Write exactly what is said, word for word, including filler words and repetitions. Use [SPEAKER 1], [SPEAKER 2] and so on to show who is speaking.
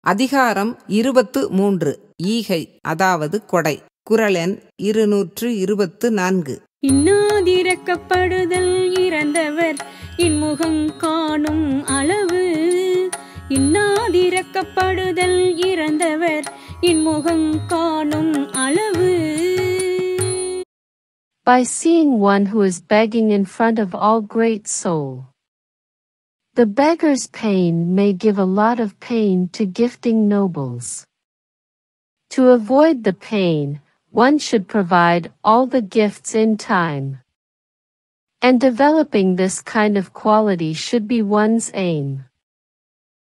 [SPEAKER 1] அதிகாரம் இருபத்து மூன்று. ஈகை அதாவது கொடை. குறள் எண் இருநூற்று இருபத்து நான்கு.
[SPEAKER 2] இன்னாதிரக்கப்படுதல் இறந்தவர் இன்முகம் காணும் அளவு. இன்னாதிரக்கப்படுதல் இறந்தவர் இன்முகம் காணும் அளவு.
[SPEAKER 3] By seeing one who is begging in front of all great soul. The beggar's pain may give a lot of pain to gifting nobles. To avoid the pain, one should provide all the gifts in time. And developing this kind of quality should be one's aim.